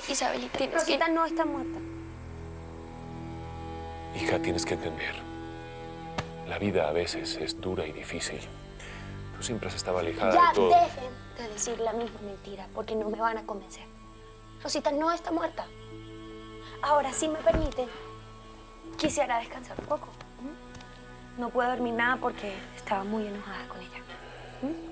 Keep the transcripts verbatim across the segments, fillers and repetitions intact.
Isabelita, tienes Rosita que... no está muerta. Hija, tienes que entender. La vida a veces es dura y difícil. Tú siempre has estado alejada Ya de todo. dejen de decir la misma mentira, porque no me van a convencer. Rosita no está muerta. Ahora, si me permiten, quisiera descansar un poco. ¿Mm? No puedo dormir nada porque estaba muy enojada con ella. ¿Mm?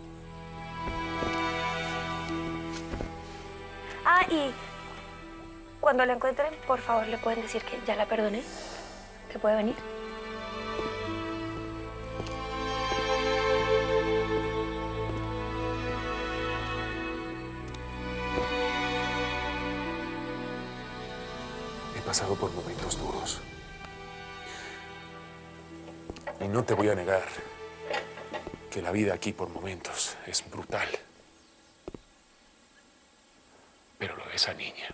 Ah, y cuando la encuentren, por favor, le pueden decir que ya la perdoné, que puede venir. He pasado por momentos duros. Y no te voy a negar que la vida aquí por momentos es brutal. Pero lo de esa niña.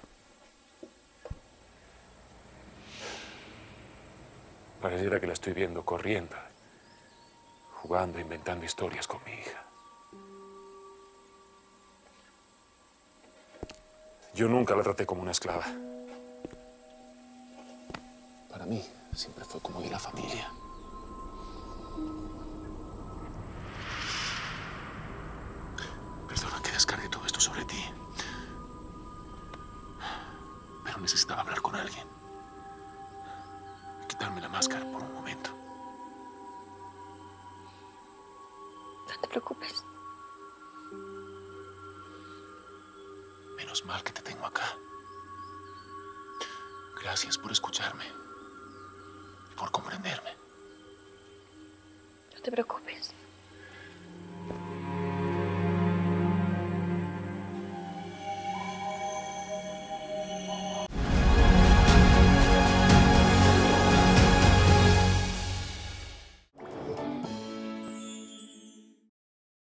Pareciera que la estoy viendo corriendo, jugando, inventando historias con mi hija. Yo nunca la traté como una esclava. Para mí siempre fue como de la familia. Perdona que descargue todo esto sobre ti. Pero necesitaba hablar con alguien. Quitarme la máscara por un momento. No te preocupes. Menos mal que te tengo acá. Gracias por escucharme. Y por comprenderme. No te preocupes.